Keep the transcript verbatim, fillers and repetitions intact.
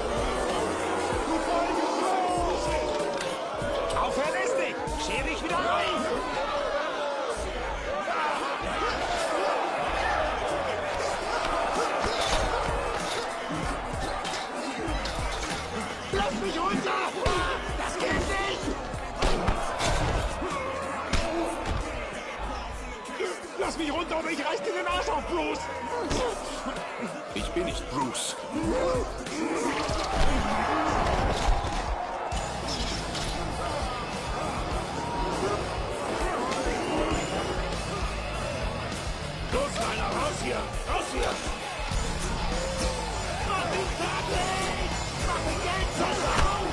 Aufhören ist nicht! Scher dich wieder rein! Lass mich runter! Das geht nicht! Lass mich runter oder ich reiß dir den Arsch auf, Bruce! Ich bin nicht Bruce. Los, Kleiner, raus hier! Raus hier! Mach ihn fertig! Mach den Geldfässer auf!